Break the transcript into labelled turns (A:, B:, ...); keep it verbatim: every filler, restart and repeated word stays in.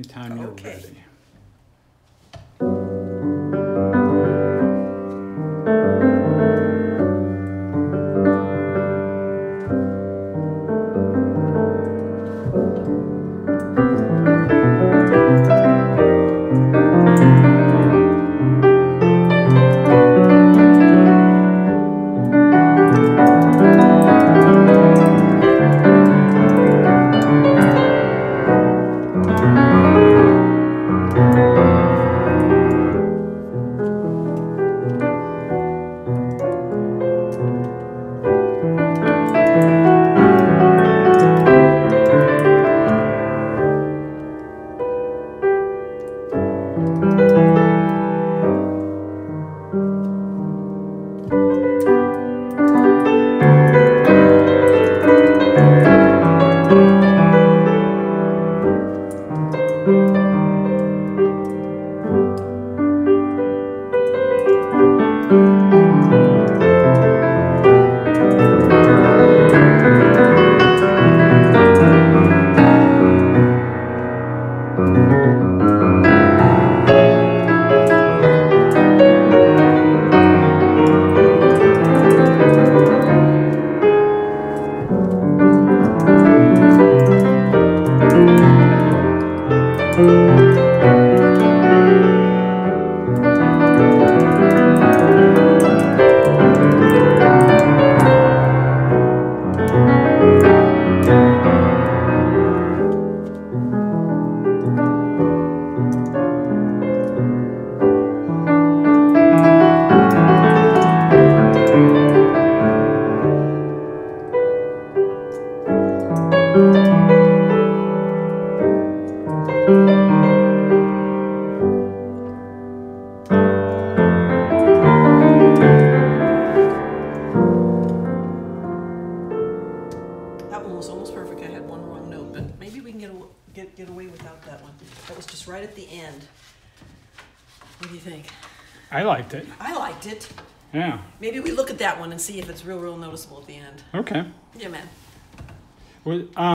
A: Anytime you're
B: Okay.
A: ready.
B: That one was almost perfect. I had one wrong note, but maybe we can get, get, get away without that one. That was just right at the end. What do you think?
A: I liked it.
B: I liked it.
A: Yeah.
B: Maybe we look at that one and see if it's real, real noticeable at the end.
A: Okay.
B: Yeah, man.
A: Well, um,